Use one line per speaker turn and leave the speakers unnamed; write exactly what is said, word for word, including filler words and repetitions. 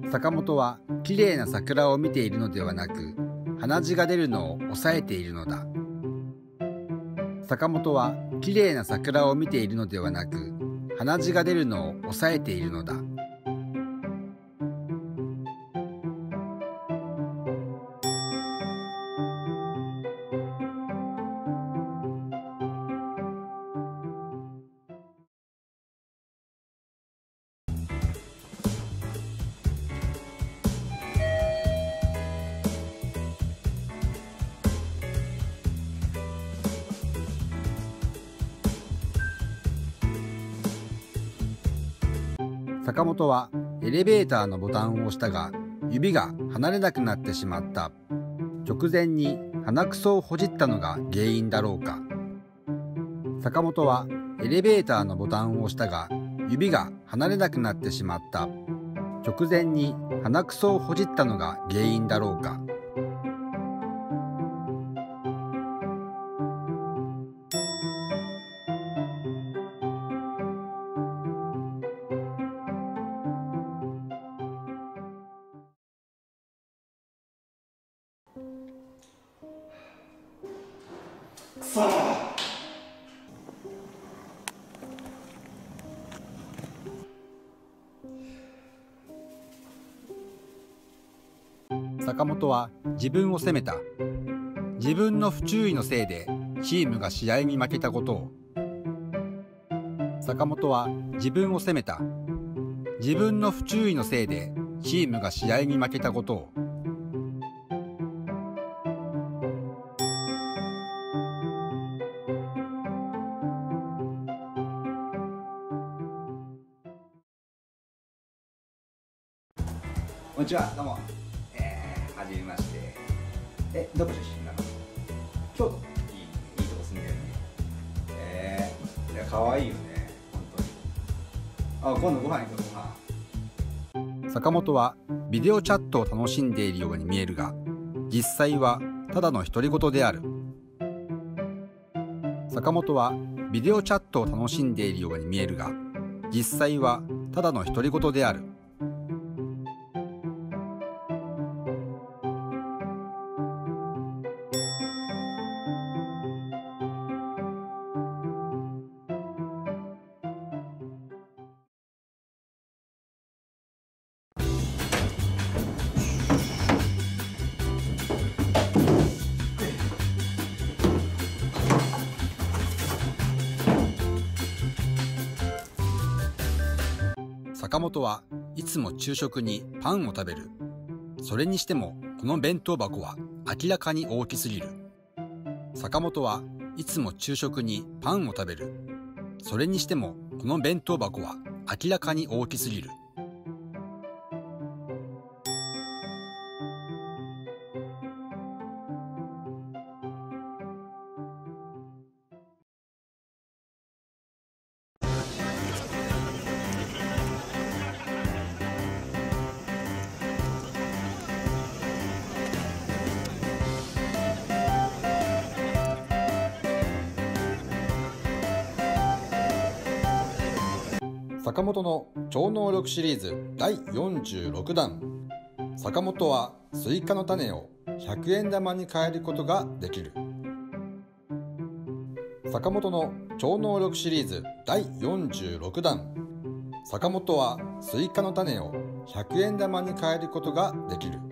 坂本はきれいな桜を見ているのではなく、鼻血が出るのを抑えているのだ。坂本はきれいな桜を見ているのではなく、鼻血が出るのを抑えているのだ。坂本はエレベーターのボタンを押したが、指が離れなくなってしまった。直前に鼻くそをほじったのが原因だろうか。坂本はエレベーターのボタンを押したが、指が離れなくなってしまった。直前に鼻くそをほじったのが原因だろうか。
くそー。
坂本は自分を責めた。自分の不注意のせいでチームが試合に負けたことを。坂本は自分を責めた。自分の不注意のせいでチームが試合に負けたことを。
こんにちは、どうも。えー、はじめまして。え、どこ出身なの？京都。いいね、いいとこ住んでるね。えー、いや、可愛いよね、本当に。あ、今度ご飯行こう、ご飯。
坂本はビデオチャットを楽しんでいるように見えるが、実際はただの独り言である。坂本はビデオチャットを楽しんでいるように見えるが、実際はただの独り言である。坂本はいつも昼食にパンを食べる。それにしてもこの弁当箱は明らかに大きすぎる。坂本はいつも昼食にパンを食べる。それにしてもこの弁当箱は明らかに大きすぎる。坂本の超能力シリーズだいよんじゅうろくだん。坂本はスイカの種をひゃくえん玉に変えることができる。坂本の超能力シリーズだいよんじゅうろくだん。坂本はスイカの種をひゃくえん玉に変えることができる。